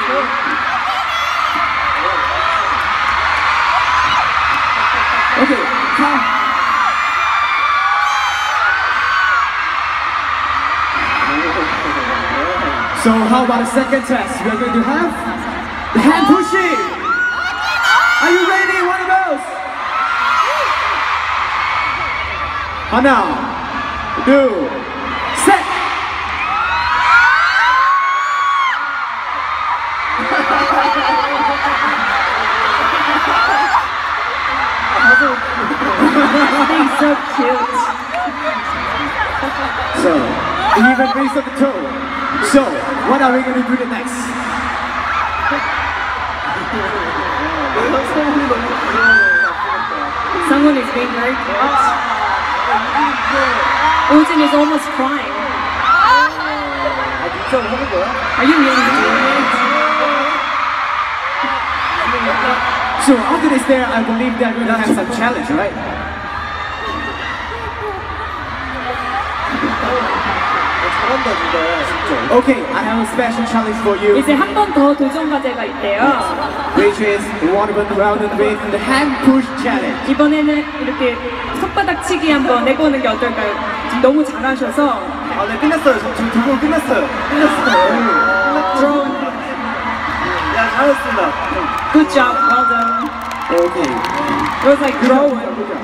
Okay, so how about a second test? We are going to have the hand pushing. Are you ready? One of those. 하나, 둘, 셋. He's so cute. So, even raise up the toe. So, what are we going to do the next? Someone is being very cute. Ojin is almost crying. Are you really doing it? So, after this there, I believe they're going to have some challenge, right? Okay, I have a special challenge for you, 이제 한 번 더 도전 과제가 있대요. which is one round with the hand push challenge. 이번에는 이렇게 손바닥 치기 한번 해보는 게 어떨까요? 지금 너무 잘하셔서. 아, 네, 끝났어요. 지금 두 번 끝났어요. Drone. 야, 잘했습니다. Good job, well done. Okay. It was like drone.